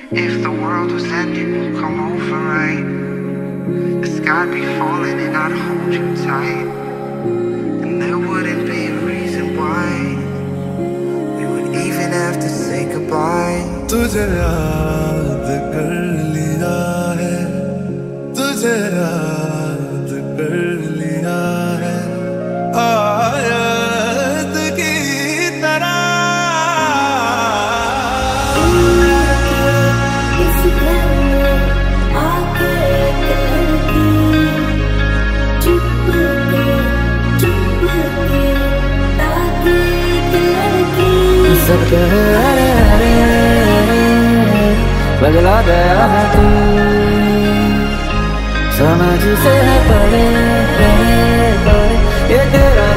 If the world was ending, come over, right? The sky'd be falling and I'd hold you tight, and there wouldn't be a reason why we would even have to say goodbye. तुझे याद कर लिया है, तुझे याद कर लिया है, आयत की तरह। सब कह रहे बदला गया है तू, समझ से है परे ये तेरा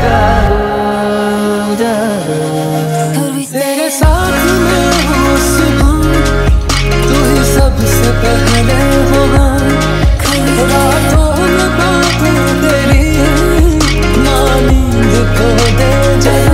जादू। तेरे साथ में हूँ सुबह, तू ही सबसे पहले होगा। रातों में बातें तेरी ना नींद को दे जाए।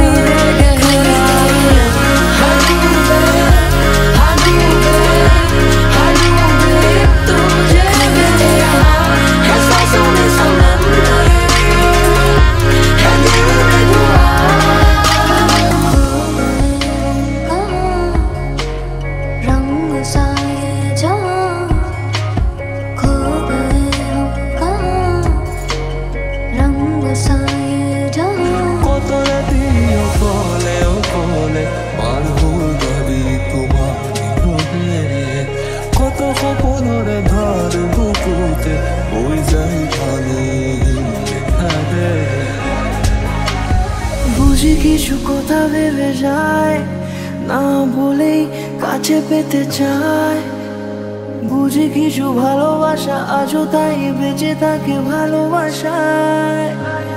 কিছু কথা ভেবে যায় না বলেই কাছে পেতে চায়, বুঝি কিছু ভালোবাসা আজও তাই বেঁচে থাকে ভালোবাসায়।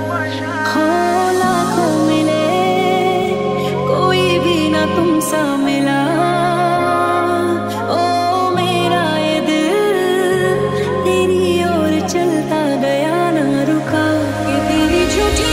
লাখों मिले कोई भी ना तुमसा मिला, ओ मेरा ये दिल तेरी ओर चलता गया ना रुका। कि तेरी झूठी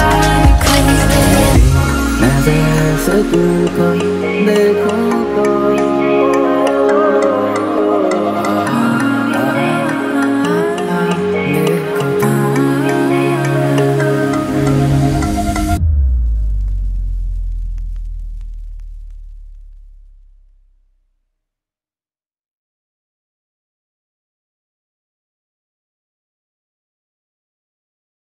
तुमको देखो तो